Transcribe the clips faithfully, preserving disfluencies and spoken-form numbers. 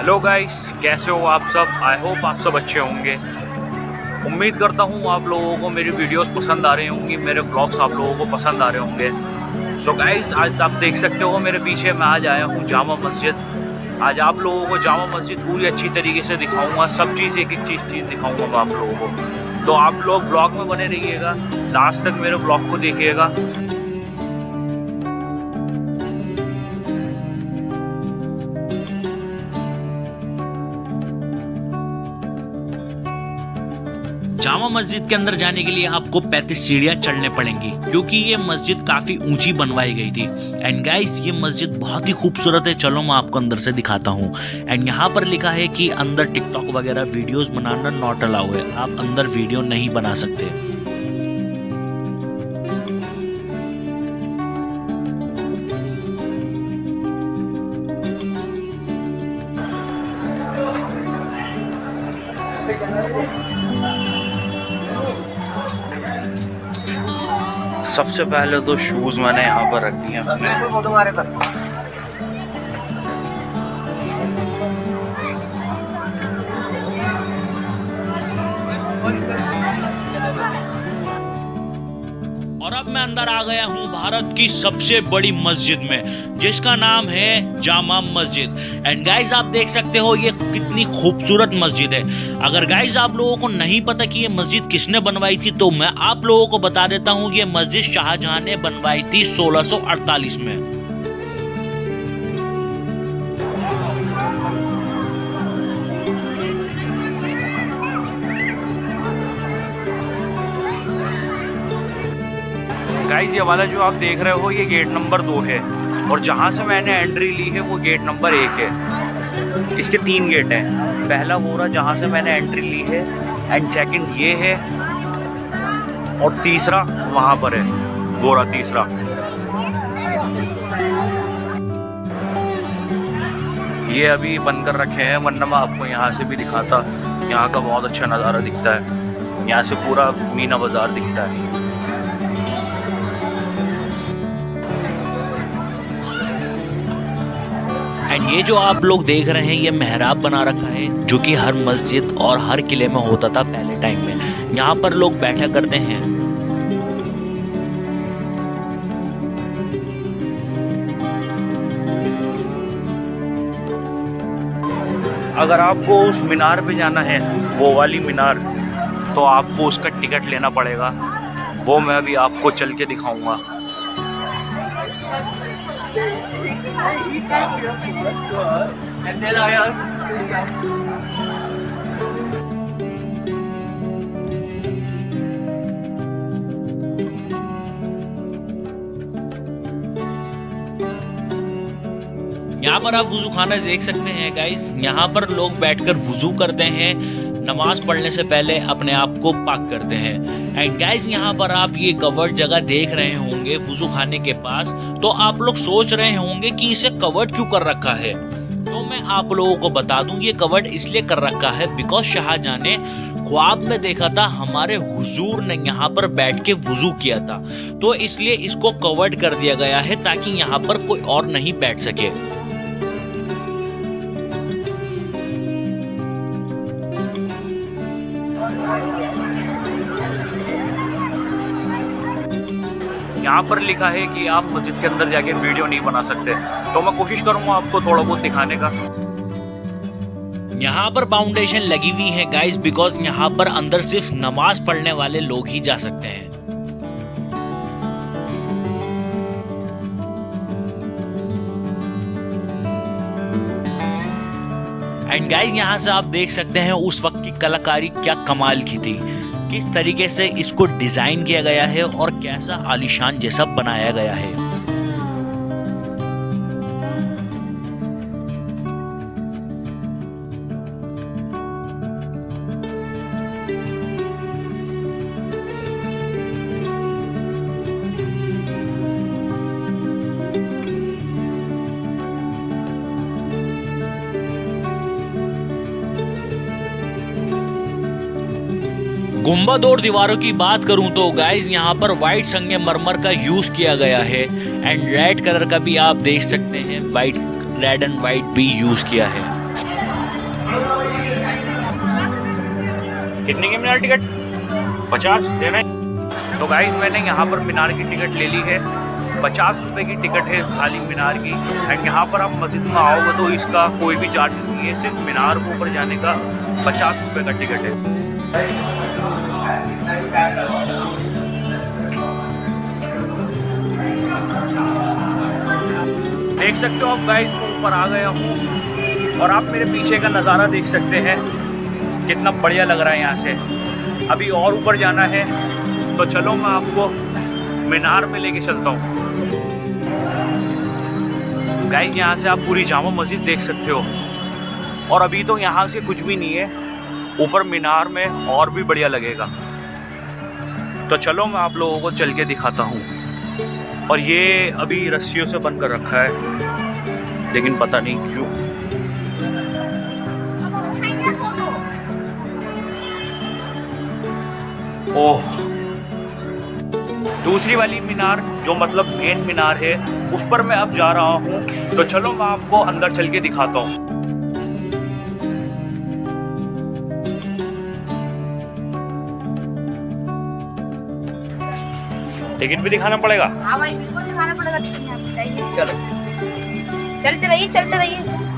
Hello guys, कैसे हो आप सब। आई होप आप सब अच्छे होंगे। उम्मीद करता हूँ आप लोगों को मेरी वीडियोस पसंद आ रही होंगी, मेरे ब्लॉग्स आप लोगों को पसंद आ रहे होंगे। सो गाइस, आज आप देख सकते हो मेरे पीछे मैं आज आया हूँ जामा मस्जिद। आज आप लोगों को जामा मस्जिद पूरी अच्छी तरीके से दिखाऊंगा, सब चीज़ एक एक चीज़ चीज़ दिखाऊंगा मैं आप लोगों को। तो आप लोग ब्लॉग में बने रहिएगा, लास्ट तक मेरे ब्लॉग को देखिएगा। जामा मस्जिद के अंदर जाने के लिए आपको पैंतीस सीढ़ियां चढ़ने पड़ेंगी, क्योंकि ये मस्जिद काफी ऊंची बनवाई गई थी। एंड गाइस, ये मस्जिद बहुत ही खूबसूरत है। चलो मैं आपको अंदर से दिखाता हूँ। एंड यहाँ पर लिखा है कि अंदर टिकटॉक वगैरह वीडियोस बनाना नॉट अलाउ है, आप अंदर वीडियो नहीं बना सकते। सबसे पहले तो शूज मैंने यहाँ पर रख दिए तुम्हारे पर। और अब मैं अंदर आ गया हूँ भारत की सबसे बड़ी मस्जिद में, जिसका नाम है जामा मस्जिद। एंड गाइज, आप देख सकते हो ये कितनी खूबसूरत मस्जिद है। अगर गाइज आप लोगों को नहीं पता कि ये मस्जिद किसने बनवाई थी, तो मैं आप लोगों को बता देता हूँ ये मस्जिद शाहजहां ने बनवाई थी सोलह सौ अड़तालीस में। गाइस, ये वाला जो आप देख रहे हो ये गेट नंबर दो है, और जहाँ से मैंने एंट्री ली है वो गेट नंबर एक है। इसके तीन गेट हैं। पहला वो रहा जहाँ से मैंने एंट्री ली है, एंड सेकंड ये है, और तीसरा वहाँ पर है, वो रहा तीसरा। ये अभी बंद कर रखे हैं, वरना मैं आपको यहाँ से भी दिखाता। यहाँ का बहुत अच्छा नज़ारा दिखता है, यहाँ से पूरा मीना बाज़ार दिखता है। एंड ये जो आप लोग देख रहे हैं ये मेहराब बना रखा है, जो कि हर मस्जिद और हर किले में होता था पहले टाइम में। यहाँ पर लोग बैठा करते हैं। अगर आपको उस मीनार पे जाना है, वो वाली मीनार, तो आपको उसका टिकट लेना पड़ेगा। वो मैं अभी आपको चल के दिखाऊंगा। And then I asked, यहाँ पर आप वुजू खाना देख सकते हैं गाइस। यहाँ पर लोग बैठकर वुजू करते हैं, नमाज पढ़ने से पहले अपने आप को पाक करते हैं। एंड गाइस, यहाँ पर आप ये कवर्ड जगह देख रहे होंगे वुजू खाने के पास, तो आप लोग सोच रहे होंगे कि इसे कवर्ड क्यों कर रखा है। तो मैं आप लोगों को बता दूं, ये कवर्ड इसलिए कर रखा है बिकॉज शाहजहां ने ख्वाब में देखा था हमारे हुजूर ने यहाँ पर बैठ के वुजू किया था, तो इसलिए इसको कवर्ड कर दिया गया है ताकि यहाँ पर कोई और नहीं बैठ सके। यहाँ पर लिखा है कि आप मस्जिद के अंदर जाके वीडियो नहीं बना सकते, तो मैं कोशिश करूँगा आपको थोड़ा बहुत दिखाने का। यहाँ पर फाउंडेशन लगी हुई है गाइस, बिकॉज यहाँ पर अंदर सिर्फ नमाज पढ़ने वाले लोग ही जा सकते हैं। एंड गाइस, यहाँ से आप देख सकते हैं उस वक्त की कलाकारी क्या कमाल की थी, किस तरीके से इसको डिजाइन किया गया है और कैसा आलीशान जैसा बनाया गया है। गुंबद और दीवारों की बात करूं तो गाइस यहाँ पर व्हाइट संगमरमर का यूज किया गया है एंड रेड कलर का भी आप देख सकते हैं, व्हाइट रेड एंड व्हाइट भी यूज किया है। कितने की मीनार टिकट? पचास देना है। तो गाइस मैंने यहाँ पर मीनार की टिकट ले ली है, पचास रुपए की टिकट है खाली मीनार की। एंड यहाँ पर आप मस्जिद में आओगे तो इसका कोई भी चार्जेस नहीं है, सिर्फ मीनार को ऊपर जाने का पचास रुपए का टिकट है। देख सकते हो आप गाइस, मैं ऊपर आ गया हूँ और आप मेरे पीछे का नज़ारा देख सकते हैं, कितना बढ़िया लग रहा है यहाँ से। अभी और ऊपर जाना है, तो चलो मैं आपको मीनार में लेके चलता हूँ। गाइस यहाँ से आप पूरी जामा मस्जिद देख सकते हो, और अभी तो यहाँ से कुछ भी नहीं है, ऊपर मीनार में और भी बढ़िया लगेगा। तो चलो मैं आप लोगों को चल के दिखाता हूँ। और ये अभी रस्सियों से बंद कर रखा है, लेकिन पता नहीं क्यों। ओह, दूसरी वाली मीनार जो मतलब मेन मीनार है, उस पर मैं अब जा रहा हूँ। तो चलो मैं आपको अंदर चल के दिखाता हूँ। टिकट भी दिखाना पड़ेगा? हाँ भाई बिल्कुल दिखाना पड़ेगा। चलो चलते रहिए चलते रहिए।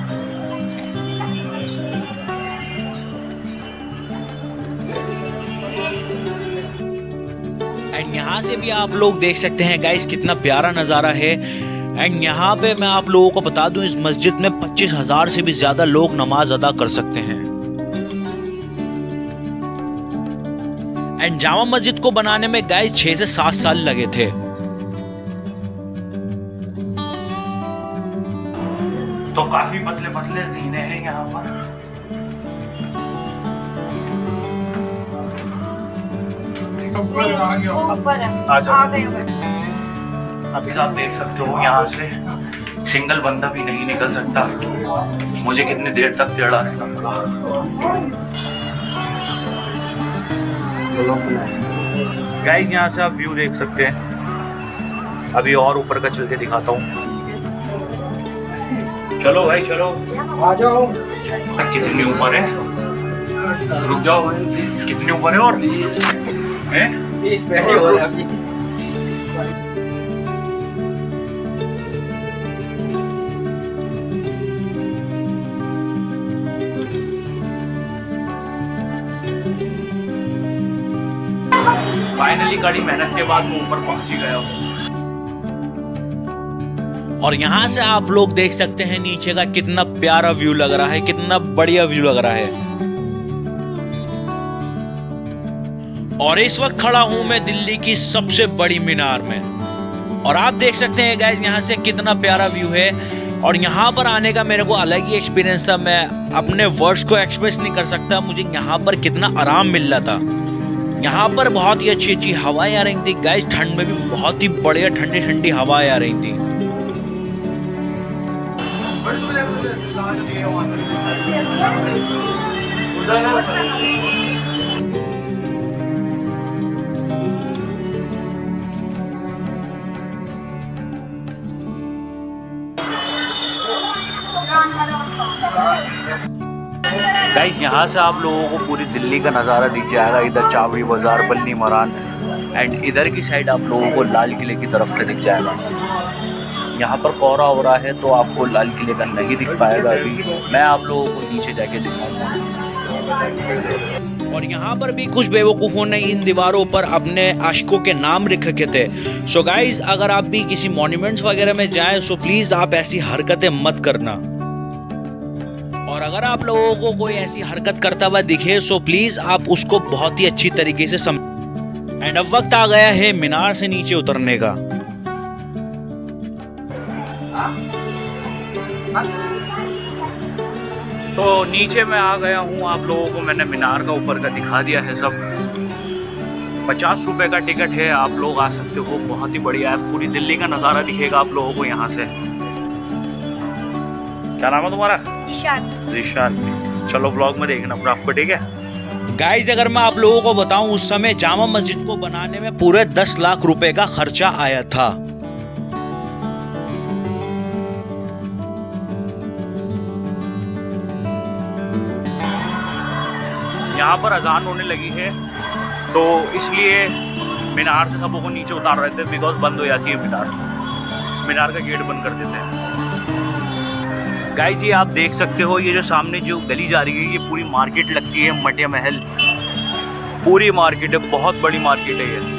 एंड यहाँ से भी आप लोग देख सकते हैं गाइस कितना प्यारा नज़ारा है। एंड यहाँ पे मैं आप लोगों को बता दूं, इस मस्जिद में पच्चीस हजार से भी ज्यादा लोग नमाज अदा कर सकते हैं। एंड जामा मस्जिद को बनाने में गाइस छह से सात साल लगे थे। तो काफी पतले पतले जीने हैं यहाँ पर। ऊपर आ जाओ। आ गए। अभी आप देख सकते हो यहाँ से सिंगल बंदा भी नहीं निकल सकता। मुझे कितनी देर तक टेढ़ा रहना पड़ा। गाइस यहाँ से आप व्यू देख सकते हैं। अभी और ऊपर का चल के दिखाता हूँ। चलो भाई चलो, आ जाओ। कितनी ऊपर है? रुक जाओ भाई, कितनी ऊपर है? और है इसमें ही हो रहा है अभी। फाइनली कड़ी मेहनत के बाद मैं ऊपर पहुंच ही गया हूँ। और यहाँ से आप लोग देख सकते हैं नीचे का कितना प्यारा व्यू लग रहा है, कितना बढ़िया व्यू लग रहा है। और इस वक्त खड़ा हूं मैं दिल्ली की सबसे बड़ी मीनार में। और आप देख सकते हैं गाइस यहाँ से कितना प्यारा व्यू है। और यहाँ पर आने का मेरे को अलग ही एक्सपीरियंस था, मैं अपने वर्ड्स को एक्सप्रेस नहीं कर सकता। मुझे यहाँ पर कितना आराम मिल रहा था। यहाँ पर बहुत ही अच्छी अच्छी हवाएं आ रही थी गाइस, ठंड में भी बहुत ही बढ़िया ठंडी ठंडी हवाएं आ रही थी। गाइस यहाँ से आप लोगों को पूरी दिल्ली का नज़ारा दिख जाएगा। इधर चावड़ी बाजार, बल्ली मरान, एंड इधर की साइड आप लोगों को लाल किले की तरफ का दिख जाएगा। यहाँ पर कोहरा हो रहा है तो आपको लाल किले का नहीं दिख पाएगा। अभी मैं आप लोगों को नीचे जाके दिखाऊंगा। और यहाँ पर भी कुछ बेवकूफ़ों ने इन दीवारों पर अपने आशिकों के नाम लिख रखे थे। सो गाइज, अगर आप भी किसी मॉन्यूमेंट्स वगैरह में जाएं सो प्लीज़ आप ऐसी हरकतें मत करना। और अगर आप लोगों को कोई ऐसी हरकत करता हुआ दिखे सो प्लीज़ आप उसको बहुत ही अच्छी तरीके से समझ। एंड अब वक्त आ गया है मीनार से नीचे उतरने का। तो नीचे मैं आ गया हूँ। आप लोगों को मैंने मीनार का ऊपर का दिखा दिया है सब। पचास रुपए का टिकट है, आप लोग आ सकते हो। बहुत ही बढ़िया है, पूरी दिल्ली का नज़ारा दिखेगा आप लोगों को यहाँ से। क्या नाम है तुम्हारा? जिशान। जिशान। चलो व्लॉग में देखना पूरा आपको, ठीक है गाइज। अगर मैं आप लोगों को बताऊं, उस समय जामा मस्जिद को बनाने में पूरे दस लाख रुपए का खर्चा आया था। यहाँ पर अजान होने लगी है, तो इसलिए मीनार से सबों को नीचे उतार रहे थे, बिकॉज बंद हो जाती है मीनार मीनार का गेट बंद कर देते हैं। गाइस ये आप देख सकते हो, ये जो सामने जो गली जा रही है, ये पूरी मार्केट लगती है, मटिया महल पूरी मार्केट है, बहुत बड़ी मार्केट है ये।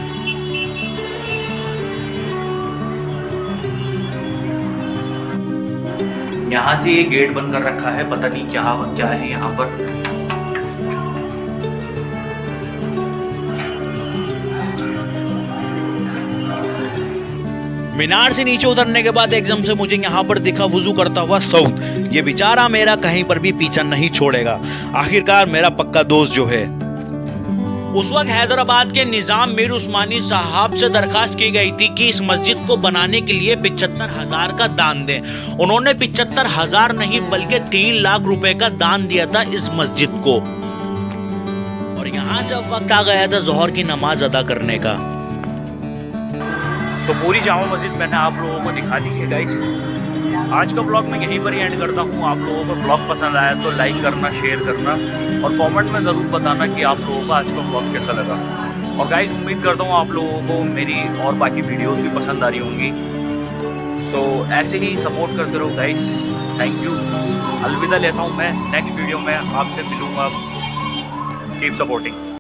यहाँ से ये गेट बंद कर रखा है, पता नहीं क्या क्या है यहाँ पर। मीनार से नीचे उतरने के बाद एकदम से मुझे यहाँ पर दिखा वुजू करता हुआ साउथ। ये बेचारा मेरा कहीं पर भी पीछा नहीं छोड़ेगा, आखिरकार मेरा पक्का दोस्त जो है। उस वक्त हैदराबाद के निजाम मीर उस्मानी साहब से दरखास्त की गई थी कि इस मस्जिद को बनाने के लिए पिछहत्तर हजार का दान दें। उन्होंने पिछहत्तर हजार नहीं बल्कि तीन लाख रुपए का दान दिया था इस मस्जिद को। और यहाँ से अब वक्त आ गया था जोहर की नमाज अदा करने का। तो पूरी जामा मस्जिद मैंने आप लोगों को दिखा दी है गाइस। आज का ब्लॉग मैं यहीं पर ही एंड करता हूँ। आप लोगों को ब्लॉग पसंद आया तो लाइक करना, शेयर करना और कमेंट में ज़रूर बताना कि आप लोगों को आज का ब्लॉग कैसा लगा। और गाइस उम्मीद करता हूँ आप लोगों को मेरी और बाकी वीडियोस भी पसंद आ रही होंगी। सो ऐसे ही सपोर्ट करते रहो गाइस। Thank you. अलविदा लेता हूँ मैं, नेक्स्ट वीडियो में आपसे मिलूँगा। Keep supporting.